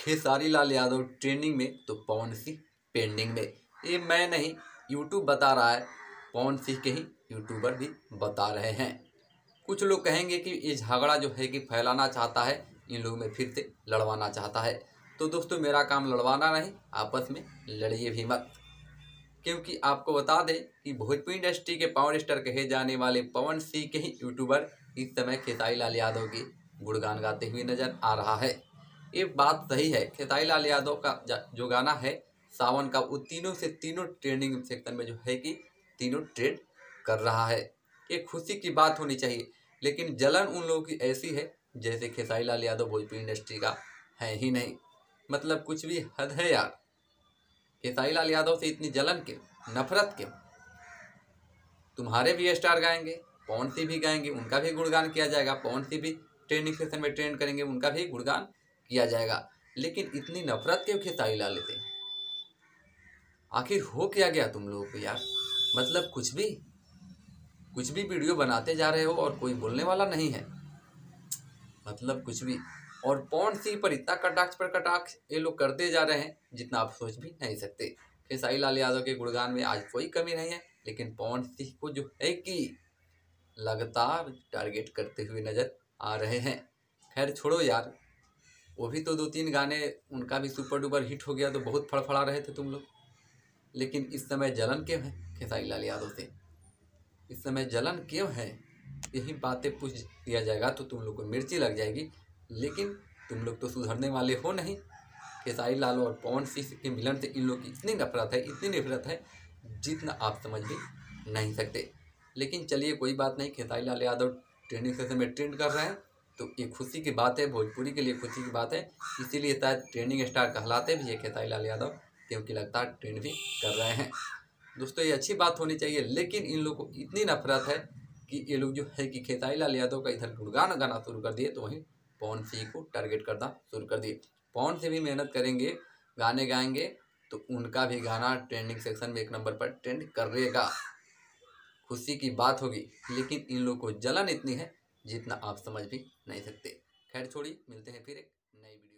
Khesari Lal Yadav trending में तो Pawan Singh pending में। ये मैं नहीं, यूट्यूब बता रहा है, पवन सिंह के ही यूट्यूबर भी बता रहे हैं। कुछ लोग कहेंगे कि ये झगड़ा जो है कि फैलाना चाहता है, इन लोगों में फिर से लड़वाना चाहता है। तो दोस्तों मेरा काम लड़वाना नहीं, आपस में लड़िए भी मत। क्योंकि आपको बता दें कि भोजपुरी इंडस्ट्री के पावर स्टार कहे जाने वाले पवन सिंह के ही यूट्यूबर इस समय खेसारी लाल यादव की गुणगान गाते हुए नजर आ रहा है। ये बात सही है, खेसारी लाल यादव का जो गाना है सावन का, वो तीनों से तीनों ट्रेंडिंग सेक्शन में जो है कि तीनों ट्रेंड कर रहा है। ये खुशी की बात होनी चाहिए, लेकिन जलन उन लोगों की ऐसी है जैसे खेसारी लाल यादव भोजपुरी इंडस्ट्री का है ही नहीं। मतलब कुछ भी हद है यार। खेसारी लाल यादव से इतनी जलन क्यों, नफरत क्यों? तुम्हारे भी स्टार गाएंगे, पवन सिंह भी गाएंगे, उनका भी गुणगान किया जाएगा। पवन सिंह भी ट्रेंडिंग सेक्शन में ट्रेंड करेंगे, उनका भी गुणगान किया जाएगा। लेकिन इतनी नफरत क्यों खेसारी लाल से? आखिर हो क्या गया तुम लोगों को यार? मतलब कुछ भी वीडियो बनाते जा रहे हो और कोई बोलने वाला नहीं है। मतलब कुछ भी। और पवन सिंह पर इतना कटाक्ष पर कटाक्ष ये लोग करते जा रहे हैं जितना आप सोच भी नहीं सकते। खेसारी लाल यादव के गुणगान में आज कोई कमी नहीं है, लेकिन पवन सिंह को जो है कि लगातार टारगेट करते हुए नजर आ रहे हैं। खैर छोड़ो यार, वो भी तो 2-3 गाने उनका भी सुपर डुपर हिट हो गया तो बहुत फड़फड़ा रहे थे तुम लोग। लेकिन इस समय जलन क्यों है खेसारी लाल यादव से? इस समय जलन क्यों है? यही बातें पूछ दिया जाएगा तो तुम लोग को मिर्ची लग जाएगी। लेकिन तुम लोग तो सुधरने वाले हो नहीं। खेसारी लाल और पवन सिंह के मिलन से इन लोग की इतनी नफरत है जितना आप समझ भी नहीं सकते। लेकिन चलिए कोई बात नहीं, खेसारी लाल यादव ट्रेंडिंग सेक्शन में ट्रेंड कर रहे हैं तो ये खुशी की बात है, भोजपुरी के लिए खुशी की बात है। इसीलिए शायद ट्रेंडिंग स्टार कहलाते भी है खेसारी लाल यादव, क्योंकि लगातार ट्रेंड भी कर रहे हैं। दोस्तों ये अच्छी बात होनी चाहिए, लेकिन इन लोगों को इतनी नफरत है कि ये लोग जो है कि खेसारी लाल यादव का इधर गुणगान गाना शुरू कर दिए तो वहीं पवन सिंह को टारगेट करना शुरू कर दिए। पवन सिंह भी मेहनत करेंगे, गाने गाएंगे तो उनका भी गाना ट्रेंडिंग सेक्शन में 1 नंबर पर ट्रेंड करेगा। खुशी की बात होगी, लेकिन इन लोगों को जलन इतनी है जितना आप समझ भी नहीं सकते। खैर छोड़िए, मिलते हैं फिर एक नई वीडियो।